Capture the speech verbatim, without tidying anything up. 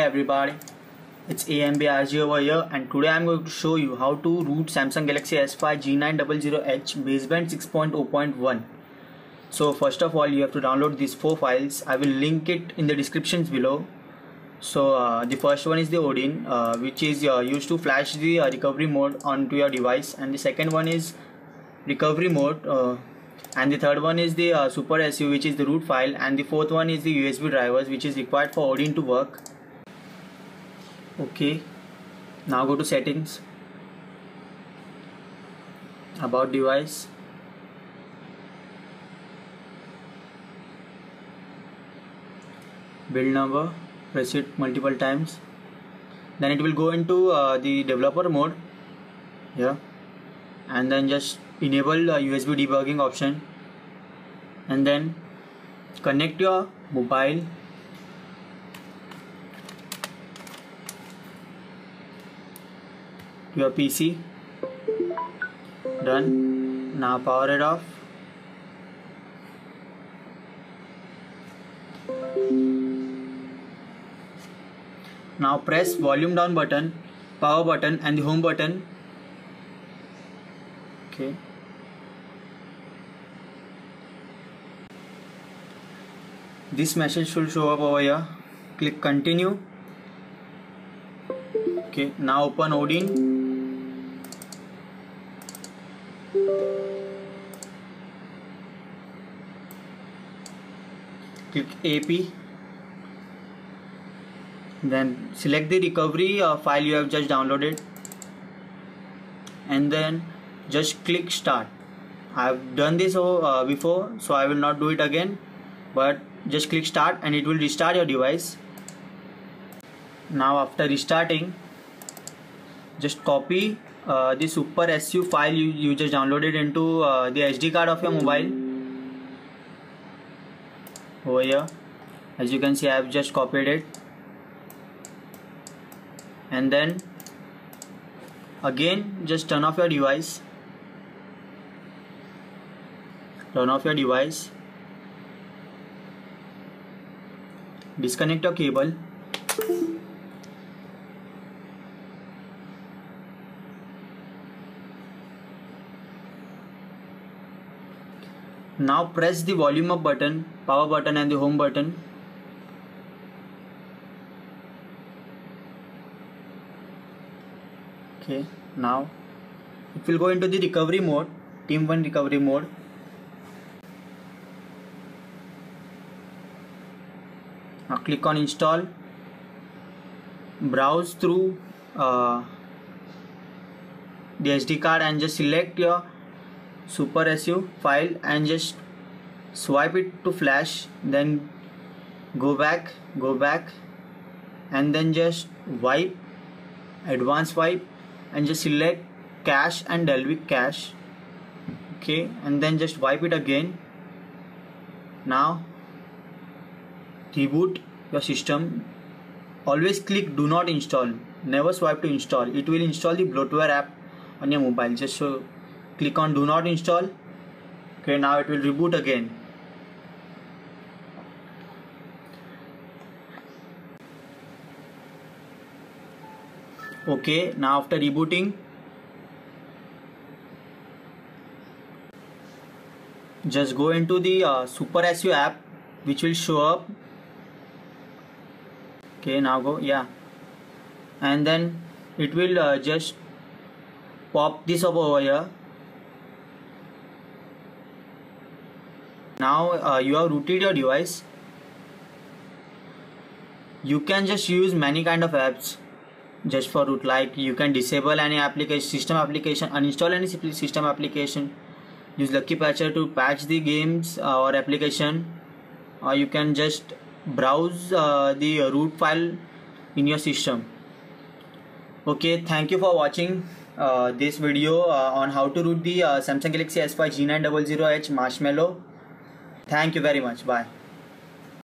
everybody, it's A M B R G over here, and today I'm going to show you how to root Samsung Galaxy S five G nine hundred H baseband six point zero point one. So first of all, you have to download these four files. I will link it in the descriptions below. So uh, the first one is the Odin, uh, which is uh, used to flash the uh, recovery mode onto your device, and the second one is recovery mode, uh, and the third one is the uh, Super S U, which is the root file, and the fourth one is the U S B drivers, which is required for Odin to work. Okay, now go to settings, about device, build number, press it multiple times, then it will go into uh, the developer mode here, and then just enable uh, U S B debugging option, and then connect your mobile to your P C. Done. Now power it off. Now press volume down button, power button and the home button. Okay. This message should show up over here. Click continue. Okay, now open Odin. Click A P. Then select the recovery uh, file you have just downloaded, and then just click start. I have done this uh, before, so I will not do it again, but just click start and it will restart your device. Now after restarting, just copy uh, the Super S U file you, you just downloaded into uh, the S D card of your mobile over here. As you can see, I have just copied it, and then again just turn off your device. Turn off your device. Disconnect your cable. Now press the volume up button, power button and the home button. Okay, now it will go into the recovery mode, Team one recovery mode. Now click on install. Browse through uh, the S D card and just select your Super S U file and just swipe it to flash, then go back, go back, and then just wipe, advanced wipe, and just select cache and Dalvik cache. Okay, and then just wipe it again. Now reboot your system. Always click do not install, never swipe to install. It will install the bloatware app on your mobile. Just so click on do not install. Okay, now it will reboot again. Okay, now after rebooting, just go into the uh, Super S U app, which will show up. Okay, now go, yeah, and then it will uh, just pop this up over here. Now uh, you have rooted your device. You can just use many kind of apps just for root, like you can disable any application, system application, uninstall any system application, use Lucky Patcher to patch the games uh, or application, or you can just browse uh, the root file in your system. Okay, thank you for watching uh, this video uh, on how to root the uh, Samsung Galaxy S five G nine hundred H Marshmallow. Thank you very much. Bye.